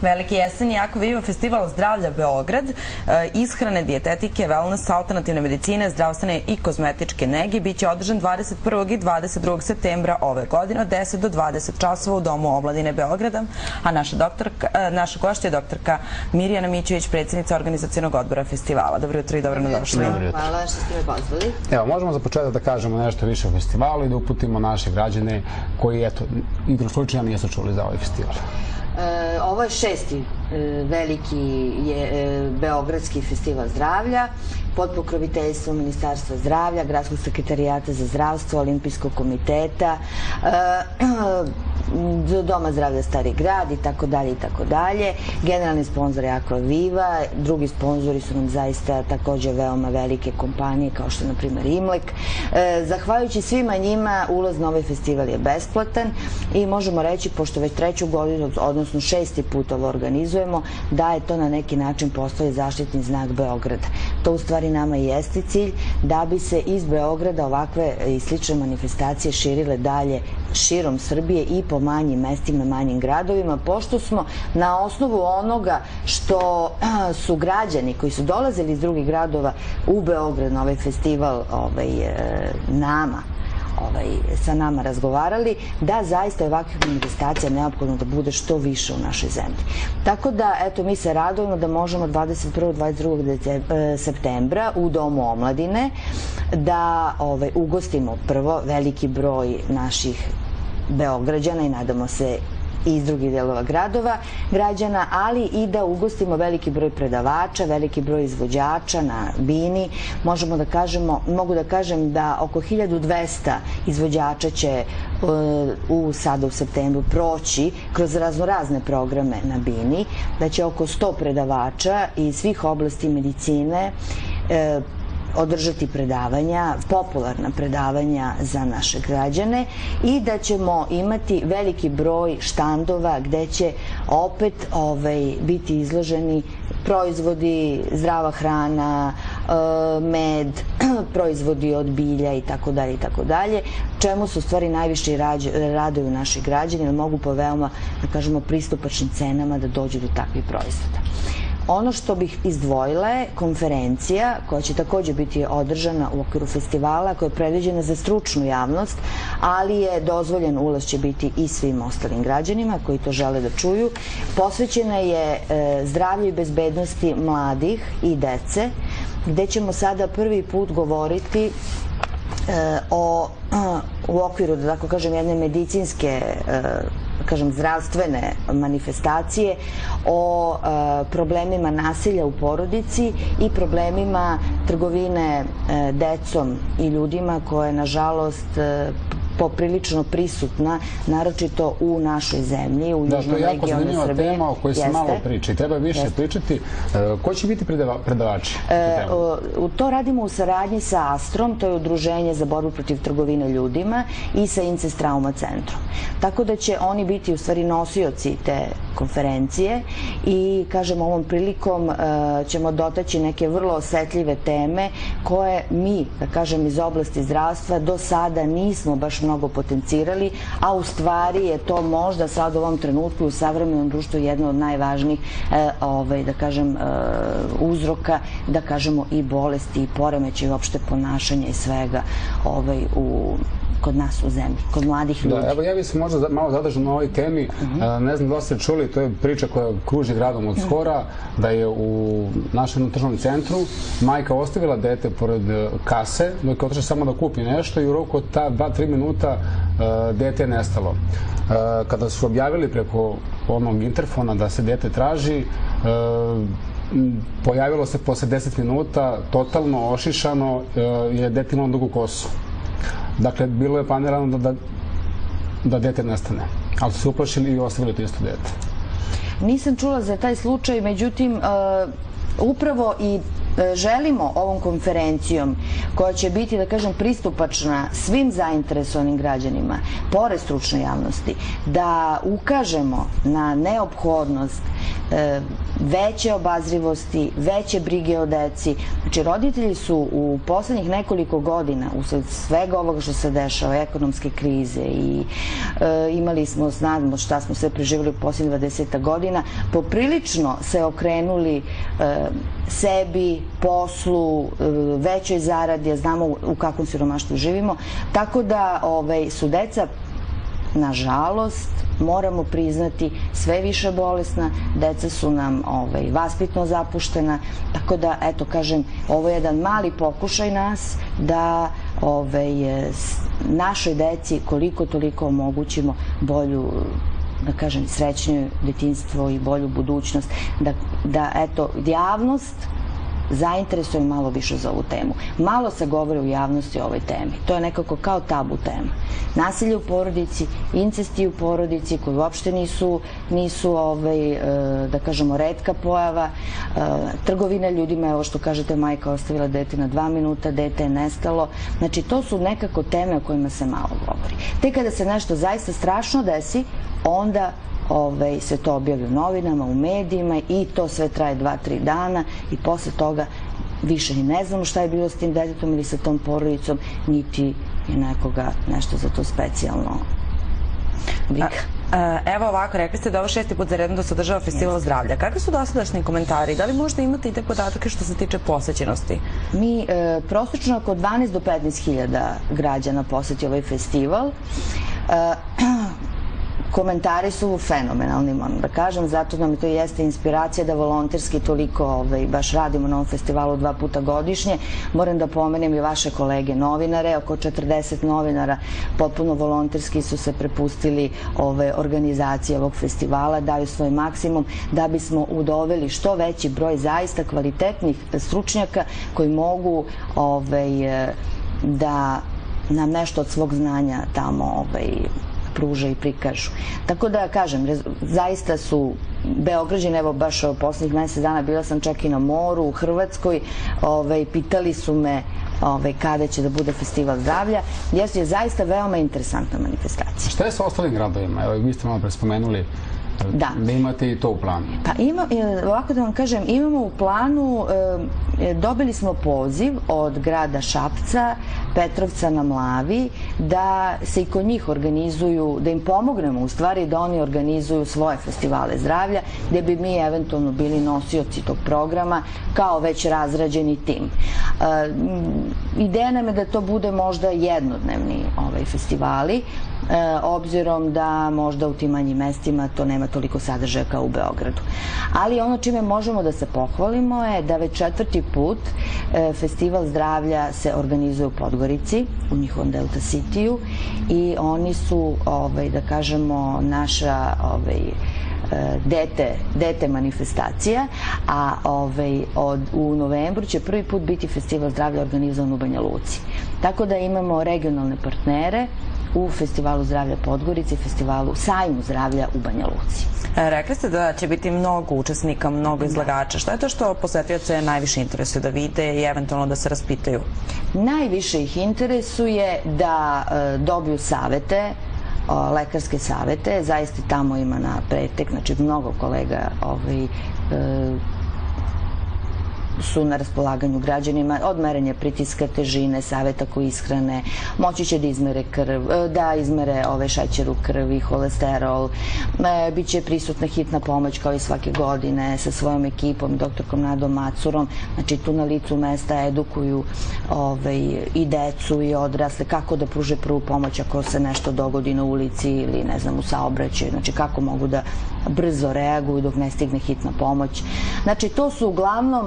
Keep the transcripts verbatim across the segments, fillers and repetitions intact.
Veliki jeseni Jako Viva festival zdravlja Beograd, ishrane, dijetetike, wellness, alternativne medicine, zdravstvene i kozmetičke nege biće održan dvadeset prvog i dvadeset drugog septembra ove godine od deset do dvadeset časova u Domu omladine Beograda, a naša, doktorka, naša gošća je doktorka Mirjana Mićević, predsjednica organizacionog odbora festivala. Dobro jutro i dobro nadošli. Hvala što ste me pozvali. Evo, možemo za početak da kažemo nešto više o festivalu i da uputimo naše građane koji, eto, igrom slučaja nisu čuli za ovaj festival. Ovo je šesti veliki Beogradski festival zdravlja pod pokroviteljstvom Ministarstva zdravlja, Gradskog sekretarijata za zdravstvo, Olimpijskog komiteta, Doma zdravlja Stari grad i tako dalje i tako dalje. Generalni sponsor je Jako Viva, drugi sponzori su nam zaista takođe veoma velike kompanije kao što je na primjer Imlek. Zahvaljujući svima njima ulaz na ovaj festival je besplatan i možemo reći, pošto već treću godinu, odnosno šesti put ovo organizujemo, da je to na neki način postao zaštitni znak Beograda. To u stvari nama i jeste cilj, da bi se iz Beograda ovakve i slične manifestacije širile dalje širom Srbije i po manjim mestima, manjim gradovima, pošto smo na osnovu onoga što su građani koji su dolazili iz drugih gradova u Beograd na ovaj festival nama, sa nama razgovarali, da zaista je ovakvih manifestacija neophodno da bude što više u našoj zemlji. Tako da, eto, mi se radujemo da možemo dvadeset prvog i dvadeset drugog septembra u Domu omladine da ugostimo prvo veliki broj naših Beograđana i nadamo se iz drugih delova gradova građana, ali i da ugostimo veliki broj predavača, veliki broj izvođača na bini. Možemo da kažemo, mogu da kažem da oko hiljadu dvesta izvođača će u sada u septembru proći kroz raznorazne programe na bini, da će oko sto predavača iz svih oblasti medicine održati predavanja, popularna predavanja za naše građane i da ćemo imati veliki broj štandova gde će opet biti izloženi proizvodi, zdrava hrana, med, proizvodi od bilja i tako dalje i tako dalje, čemu su u stvari najviše raduju naši građani, da mogu po veoma, da kažemo, pristupačnim cenama da dođu do takvih proizvoda. Ono što bih izdvojila je konferencija koja će takođe biti održana u okviru festivala, koja je predviđena za stručnu javnost, ali je dozvoljen ulaz će biti i svim ostalim građanima koji to žele da čuju. Posvećena je zdravlju i bezbednosti mladih i dece, gde ćemo sada prvi put govoriti o, u okviru, da tako kažem, jedne medicinske, kažem, zdravstvene manifestacije, o problemima nasilja u porodici i problemima trgovine decom i ljudima koje, nažalost, poprilično prisutna, naročito u našoj zemlji, u južnom regionu Srbije. Da, to je jako zanimljiva tema o kojoj se malo priča i treba više pričati. Ko će biti predavači? To radimo u saradnji sa Astrom, to je Udruženje za borbu protiv trgovine ljudima, i sa Incest Trauma centrom. Tako da će oni biti u stvari nosioci te konferencije i, kažem, ovom prilikom ćemo dotaći neke vrlo osetljive teme koje mi, da kažem, iz oblasti zdravstva do sada nismo baš mnogo potencirali, a u stvari je to možda sad u ovom trenutku u savremenom društvu jedno od najvažnijih, da kažem, uzroka, da kažemo, i bolesti i poremećaja i uopšte ponašanja i svega u kod nas u zemlji, kod mladih ljudi. Da, evo ja bih se možda malo zadržao na ovoj temi. Ne znam da li ste čuli, to je priča koja kruži gradom od skora, da je u našem tržnom centru majka ostavila dete pored kase, dok je otišla samo da kupi nešto i u roku od ta dva do tri minuta dete je nestalo. Kada su objavili preko onog interfona da se dete traži, pojavilo se posle deset minuta, totalno ošišano, je dete imalo dugu kosu. Dakle, bilo je planirano da dete nestane, ali su se uplašili i ostavili to isto dete. Nisam čula za taj slučaj, međutim, upravo i želimo ovom konferencijom, koja će biti, da kažem, pristupačna svim zainteresovanim građanima, pored stručne javnosti, da ukažemo na neophodnost veće obazrivosti, veće brige o deci. Znači, roditelji su u poslednjih nekoliko godina, usled svega ovoga što se dešava, ekonomske krize i imali smo, znamo šta smo sve preživjeli u poslednjih dvadeset godina, poprilično se okrenuli sebi, poslu, većoj zaradi, znamo u kakvom siromaštvu živimo, tako da su deca, nažalost, moramo priznati, sve više bolesna, deca su nam vaspitno zapuštena, tako da, eto, kažem, ovo je jedan mali pokušaj nas da našoj deci koliko toliko omogućimo bolju, da kažem, srećniju detinjstvo i bolju budućnost, da, eto, javnost zainteresuje malo više za ovu temu. Malo se govori u javnosti o ovoj temi. To je nekako kao tabu tema. Nasilje u porodici, incesti u porodici koji uopšte nisu, da kažemo, retka pojava, trgovina ljudima, evo što kažete, majka ostavila dete na dva minuta, dete je nestalo. Znači, to su nekako teme o kojima se malo govori. Tek kada se nešto zaista strašno desi, onda se to objavlja u novinama, u medijima i to sve traje dva, tri dana i posle toga više ni ne znamo šta je bilo s tim detetom ili sa tom porodicom, niti je nekoga nešto za to specijalno briga. Evo ovako, rekli ste da ovo šesti put za redom da se održava Festival zdravlja. Kakvi su dosadašnji komentari? Da li možda imate i te podatke što se tiče posećenosti? Mi prosečno oko dvanaest do petnaest hiljada građana poseti ovaj festival. Komentari su fenomenalni, moram da kažem, zato nam to jeste inspiracija da volonterski toliko baš radimo na ovom festivalu dva puta godišnje. Moram da pomenem i vaše kolege novinare, oko četrdeset novinara potpuno volonterski su se prepustili organizaciji ovog festivala, daju svoj maksimum da bismo udoveli što veći broj zaista kvalitetnih stručnjaka koji mogu da nam nešto od svog znanja tamo pruže i prikažu. Tako da, kažem, zaista su Beograđani, evo baš poslednjih mesec dana bila sam čak i na moru u Hrvatskoj, pitali su me kada će da bude Festival zdravlja, jer je zaista veoma interesantna manifestacija. Šta je sa ostalim gradovima? Evo, vi ste malo pre spomenuli da imate i to u planu. Pa ovako da vam kažem, imamo u planu, dobili smo poziv od grada Šapca, Petrovca na Mlavi, da se i kod njih organizuju, da im pomognemo u stvari da oni organizuju svoje festivale zdravlja, gde bi mi eventualno bili nosioci tog programa kao već razrađeni tim. Ideja nam je da to bude možda jednodnevni festivali, obzirom da možda u tim manjim mestima to nema toliko sadržaja kao u Beogradu. Ali ono čime možemo da se pohvalimo je da već četvrti put Festival zdravlja se organizuje u Podgorici, u njihovom Delta City-u, i oni su, da kažemo, naša dete manifestacija, a u novembru će prvi put biti Festival zdravlja organizovan u Banja Luci. Tako da imamo regionalne partnere u Festivalu zdravlja Podgorici i Festivalu sajmu zdravlja u Banja Luci. Rekli ste da će biti mnogo učesnika, mnogo izlagača. Šta je to što posetioce najviše interesuje da vide i eventualno da se raspitaju? Najviše ih interesuje da dobiju savete, lekarske savete. Zaista tamo ima na pretek, znači mnogo kolega su na raspolaganju građanima, od merenja pritiska, težine, saveta koji ishrane, moći će da izmere krv, da izmere šećer u krvi, holesterol, biće prisutna hitna pomoć kao i svake godine sa svojom ekipom, doktorkom Nadom Macurom, znači tu na licu mesta edukuju i decu i odrasle kako da pruže prvu pomoć ako se nešto dogodi na ulici ili ne znam u saobraćaju, znači kako mogu da brzo reaguju dok ne stigne hitna pomoć. Znači to su uglavnom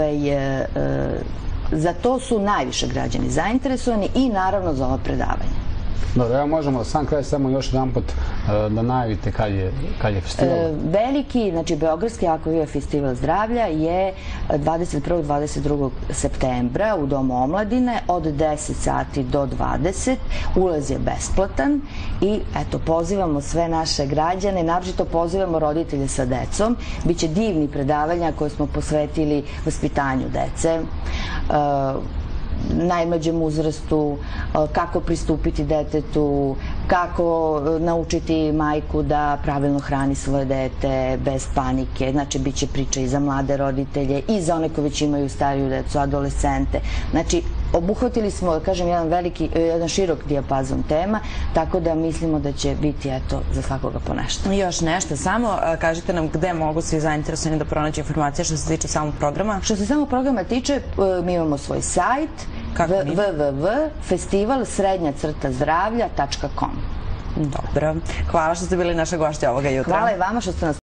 za to su najviše građani zainteresovani i naravno za ova predavanja. Dobro, evo možemo sam kraj samo još jedan put da najavite kad je festival. Veliki, znači Beogradski Aquavia Festival zdravlja je dvadeset prvog do dvadeset drugog septembra u Domu omladine od deset sati do dvadeset. Ulaz je besplatan i eto, pozivamo sve naše građane, naročito pozivamo roditelje sa decom. Biće divni predavanja koje smo posvetili vaspitanju dece. najmlađem uzrastu, kako pristupiti detetu, kako naučiti majku da pravilno hrani svoje dete bez panike. Znači, bit će priča i za mlade roditelje i za one koji već imaju stariju decu, adolescente. Znači, obuhvatili smo, da kažem, jedan veliki, jedan širok dijapazon tema, tako da mislimo da će biti, eto, za svakoga po nešto. I još nešto, samo kažite nam gde mogu svi zainteresovani da pronađu informacije što se tiče samog programa? Što se samog programa tiče, mi imamo svoj sajt w w w tačka festival srednja crta zdravlja tačka com. Dobro. Hvala što ste bili naša gošća ovoga jutra. Hvala i vama što ste nas